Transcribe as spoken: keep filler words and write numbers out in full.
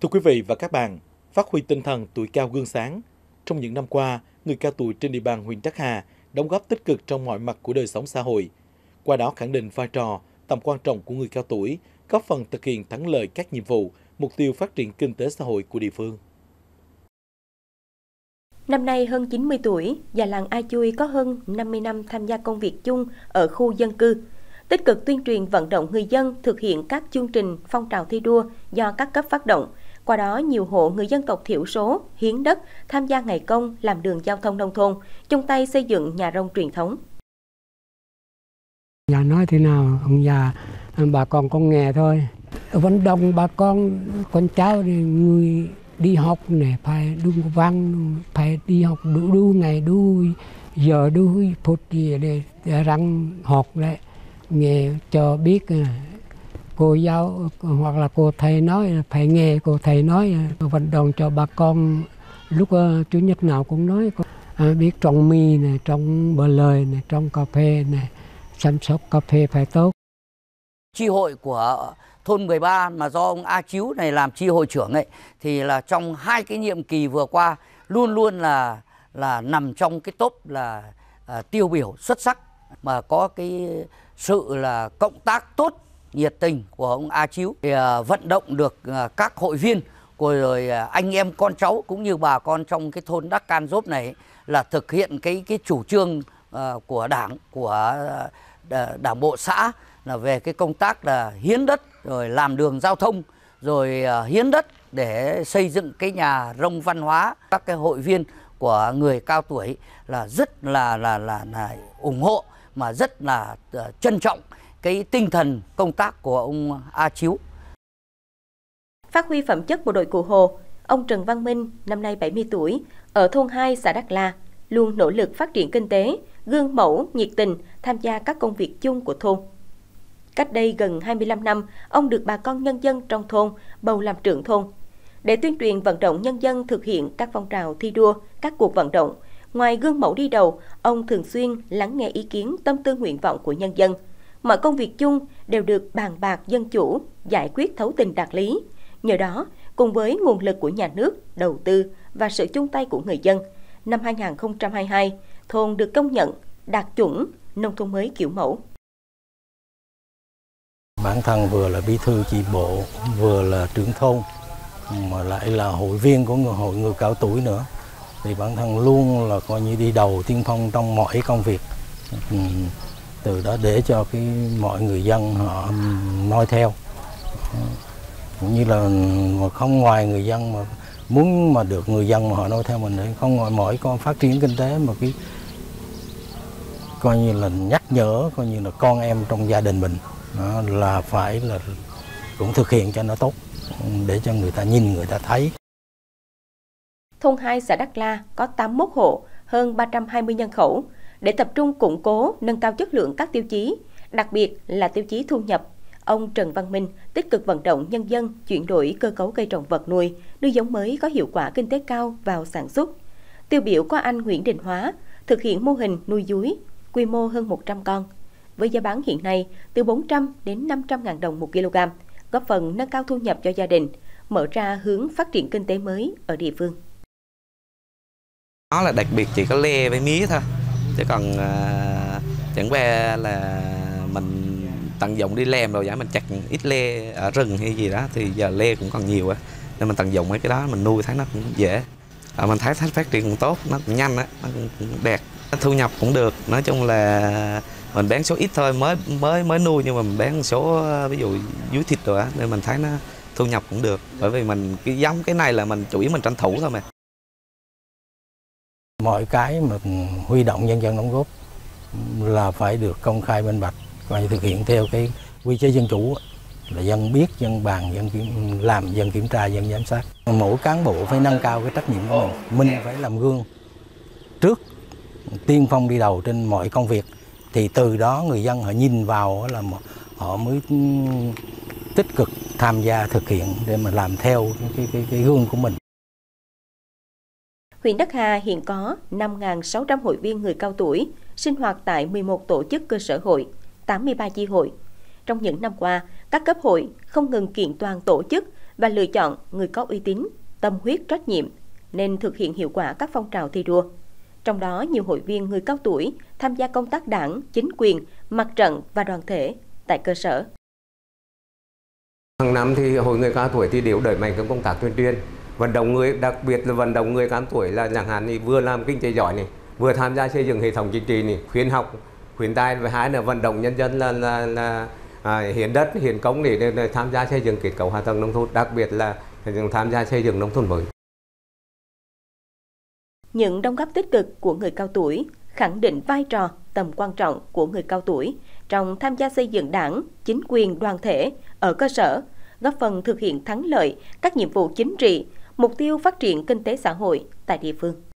Thưa quý vị và các bạn, phát huy tinh thần tuổi cao gương sáng. Trong những năm qua, người cao tuổi trên địa bàn huyện Đắc Hà đóng góp tích cực trong mọi mặt của đời sống xã hội. Qua đó khẳng định vai trò, tầm quan trọng của người cao tuổi, góp phần thực hiện thắng lợi các nhiệm vụ, mục tiêu phát triển kinh tế xã hội của địa phương. Năm nay hơn chín mươi tuổi, già làng A Chui có hơn năm mươi năm tham gia công việc chung ở khu dân cư, tích cực tuyên truyền vận động người dân thực hiện các chương trình phong trào thi đua do các cấp phát động. Qua đó, nhiều hộ người dân tộc thiểu số hiến đất, tham gia ngày công, làm đường giao thông nông thôn, chung tay xây dựng nhà rông truyền thống. Già nói thế nào, ông già, bà con con nghe thôi. Vận động bà con, con cháu thì người đi học này phải đúng văn, phải đi học đủ đủ ngày đủ giờ đủ phút gì để, để răng học đấy, nghe cho biết. Cô giáo hoặc là cô thầy nói phải nghe cô thầy nói, vận động cho bà con lúc uh, chủ nhật nào cũng nói uh, biết trồng mì này, trồng bơ lời này, trồng cà phê này, chăm sóc cà phê phải tốt. Chi hội của thôn mười ba mà do ông A Chíu này làm chi hội trưởng ấy thì là trong hai cái nhiệm kỳ vừa qua luôn luôn là là nằm trong cái top là uh, tiêu biểu xuất sắc, mà có cái sự là cộng tác tốt nhiệt tình của ông A Chíu thì uh, vận động được uh, các hội viên của rồi uh, anh em con cháu cũng như bà con trong cái thôn Đắc Can Rốp này là thực hiện cái cái chủ trương uh, của đảng, của uh, đảng bộ xã là về cái công tác là hiến đất rồi làm đường giao thông, rồi uh, hiến đất để xây dựng cái nhà rông văn hóa. Các cái hội viên của người cao tuổi là rất là là là, là ủng hộ, mà rất là uh, trân trọng cái tinh thần công tác của ông A Chíu. Phát huy phẩm chất bộ đội Cụ Hồ, ông Trần Văn Minh, năm nay bảy mươi tuổi, ở thôn hai xã Đắc La, luôn nỗ lực phát triển kinh tế, gương mẫu, nhiệt tình, tham gia các công việc chung của thôn. Cách đây gần hai mươi lăm năm, ông được bà con nhân dân trong thôn bầu làm trưởng thôn. Để tuyên truyền vận động nhân dân thực hiện các phong trào thi đua, các cuộc vận động, ngoài gương mẫu đi đầu, ông thường xuyên lắng nghe ý kiến, tâm tư nguyện vọng của nhân dân. Mọi công việc chung đều được bàn bạc dân chủ, giải quyết thấu tình đạt lý. Nhờ đó, cùng với nguồn lực của nhà nước, đầu tư và sự chung tay của người dân, năm hai nghìn không trăm hai mươi hai, thôn được công nhận đạt chuẩn nông thôn mới kiểu mẫu. Bản thân vừa là bí thư chi bộ, vừa là trưởng thôn, mà lại là hội viên của người hội người cao tuổi nữa, thì bản thân luôn là coi như đi đầu tiên phong trong mọi công việc. Từ đó để cho cái mọi người dân họ noi theo, cũng như là mà không ngoài người dân mà muốn mà được người dân mà họ noi theo mình, không ngoài mỗi con phát triển kinh tế mà cái coi như là nhắc nhở coi như là con em trong gia đình mình đó, là phải là cũng thực hiện cho nó tốt để cho người ta nhìn, người ta thấy. Thôn hai xã Đắc La có tám mươi mốt hộ, hơn ba trăm hai mươi nhân khẩu. Để tập trung củng cố, nâng cao chất lượng các tiêu chí, đặc biệt là tiêu chí thu nhập, ông Trần Văn Minh tích cực vận động nhân dân chuyển đổi cơ cấu cây trồng vật nuôi, đưa giống mới có hiệu quả kinh tế cao vào sản xuất. Tiêu biểu có anh Nguyễn Đình Hóa thực hiện mô hình nuôi dúi, quy mô hơn một trăm con, với giá bán hiện nay từ bốn trăm đến năm trăm ngàn đồng một kg, góp phần nâng cao thu nhập cho gia đình, mở ra hướng phát triển kinh tế mới ở địa phương. Nó là đặc biệt chỉ có lê với mía thôi, chứ còn uh, chẳng qua là mình tận dụng đi làm rồi, giả mình chặt ít lê ở rừng hay gì đó thì giờ lê cũng còn nhiều á, nên mình tận dụng mấy cái đó mình nuôi thấy nó cũng dễ. À, mình thấy phát triển cũng tốt, nó cũng nhanh á, nó cũng, cũng đẹp, thu nhập cũng được. Nói chung là mình bán số ít thôi, mới mới mới nuôi nhưng mà mình bán số ví dụ dưới thịt rồi á, nên mình thấy nó thu nhập cũng được. Bởi vì mình cái giống cái này là mình chủ yếu mình tranh thủ thôi mà. Mọi cái mà huy động nhân dân đóng góp là phải được công khai minh bạch, và thực hiện theo cái quy chế dân chủ, là dân biết, dân bàn, dân kiểm, làm, dân kiểm tra, dân giám sát. Mỗi cán bộ phải nâng cao cái trách nhiệm của mình, mình phải làm gương trước, tiên phong đi đầu trên mọi công việc, thì từ đó người dân họ nhìn vào là họ mới tích cực tham gia thực hiện để mà làm theo cái, cái, cái gương của mình. Huyện Đắc Hà hiện có năm nghìn sáu trăm hội viên người cao tuổi, sinh hoạt tại mười một tổ chức cơ sở hội, tám mươi ba chi hội. Trong những năm qua, các cấp hội không ngừng kiện toàn tổ chức, và lựa chọn người có uy tín, tâm huyết trách nhiệm nên thực hiện hiệu quả các phong trào thi đua. Trong đó, nhiều hội viên người cao tuổi tham gia công tác đảng, chính quyền, mặt trận và đoàn thể tại cơ sở. Hàng năm thì hội người cao tuổi thì đều đẩy mạnh công tác tuyên truyền, vận động người, đặc biệt là vận động người cao tuổi là chẳng hạn thì vừa làm kinh tế giỏi này, vừa tham gia xây dựng hệ thống chính trị này, khuyến học, khuyến tài, và hai là vận động nhân dân là là, là à, hiến đất, hiến công để, để, để tham gia xây dựng kết cấu hạ tầng nông thôn, đặc biệt là tham gia xây dựng nông thôn mới. Những đóng góp tích cực của người cao tuổi khẳng định vai trò, tầm quan trọng của người cao tuổi trong tham gia xây dựng đảng, chính quyền, đoàn thể ở cơ sở, góp phần thực hiện thắng lợi các nhiệm vụ chính trị, mục tiêu phát triển kinh tế xã hội tại địa phương.